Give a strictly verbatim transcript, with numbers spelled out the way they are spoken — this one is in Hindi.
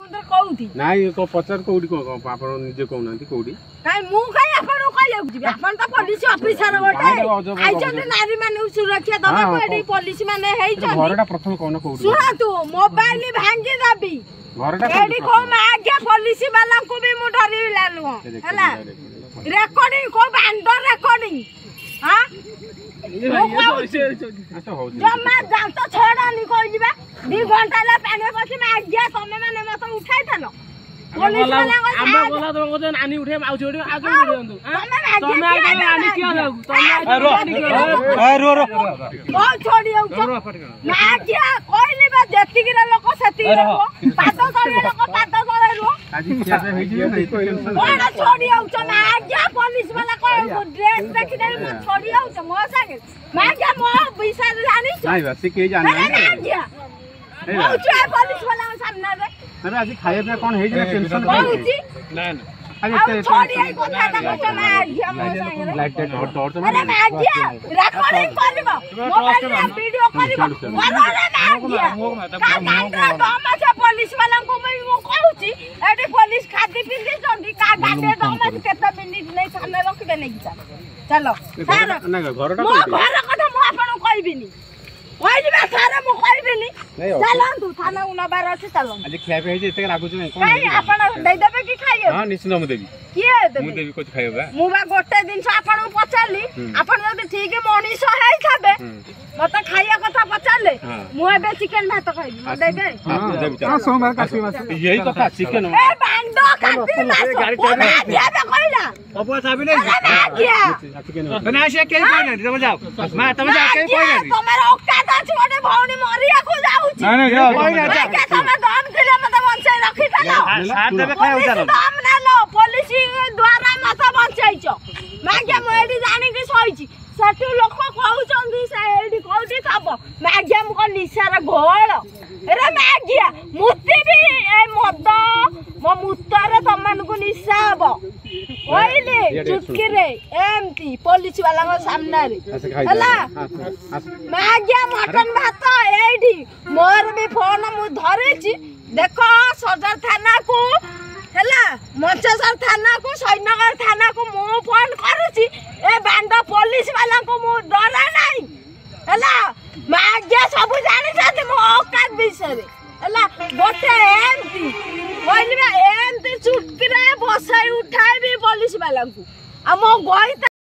कोउठी नाही को पचार कोउठी को आपण निजे कहउनांती कोउठी काई मु काई आपण कहया बुझिबे आपण त पुलिस ऑफिसर बोटे आइचते नारी माने सुरक्षा दबा पड़ी पुलिस माने हेइ छ घरटा प्रथम कोन कोउठी सुना तू मोबाइल भांगी दबी घरटा एडी को मागे पुलिस वाला को भी मु डरी लालु हला रेकॉर्डिंग को बांडो रेकॉर्डिंग हां जम्मा दांत छोड़ा नि कोइ जिबा दो घंटा ला पानी पसी मागिया तमे माने मत उठाइ थलो पुलिस वाला आमे बोला तो को नानी उठे माउची उठे आगो दियंतु तमे आगे नानी किया लागू तमे ए रो रो ओ छोड़ी औ मागिया कोइली बा जेति गिरा लोक सेति रो पातो सरे लोक पातो सरे रो आजि किया से हेइ जे नहीं कोइ ओडा छोड़ी औ मागिया पुलिस वाला को ड्रेस देखि दे म छोड़ी औ मो संगे मागिया मो पैसा जानी नाही बस के जाने मागिया ओ छे पुलिस वाला सामने रे अरे आज खाए पे कौन है जे टेंशन होउची ना ना अरे छोड़ी आई कोठा ना कोठा मागिया मो संगे लाइट टॉर्च टॉर्च अरे मागिया रेकॉर्डिंग करबो मोबाइल में वीडियो करबो अरे मागिया का गांगा दमा पुलिस वाला को मैं कहूची एडी पुलिस खादी पिंदी जंदी का गांडे दमा केता मिनिट नै सामने रखबे नै की चलो सर ना घरटा मो घर कथा मो आपन कहबिनी ओइबा सारा मो कहबिनी चलंतु थाना उना बार अछि चलो आज खाए पे जे एते लागु छै कोन काई आपन दे देबे की खाइयो हां निश्चित हम देबी किए देबे मु देबी कुछ खाइबा मु बा गोटे दिन से आपन पचारली आपन जदी ठीक मनीष है खाबे मत खाइया कथा पचारले मु एबे चिकन भात खाइबी म देबे हां देबी हां सोमवार काटी मास यही कथा चिकन ए बांडो काटी मास मागिया बे कहला अब साबी नै मागिया चिकन ना से के कहना तुम जाओ मा तुम जाओ के कहना तमरा औकात अछि ओडे भौनी मरिया को जाउची ना ना जाओ कहना जा तमे दम दिले मत बंचाई रखि थालो साथ देबे खाइ चलो दम ना लो पुलिस द्वारा मत बंचाइचो मागिया म एडी जानि कि सहिची सटु लोक कहउचंदी से एडी कोठी खाबो मागिया म को निसार घोळ रे मागिया मुति भी ए मद मो मुत्तर तमन को निसा हबो ओइले चुटकी रे एमती पुलिस वाला को सामने रे हला मागिया मटन भात एडी मोर भी फोन मु धरेची देखो सदर थाना को हला मंचसर थाना को सैनगर थाना को मु फोन करूची ए बांडा पुलिस वाला को मु डरा नहीं हला मागिया सब जानि छथि मो औकात विषय रे हला गोटे एमती ओइले एमती चुटकी रे बसाई उठाई भी पुलिस वाला को आ मो गई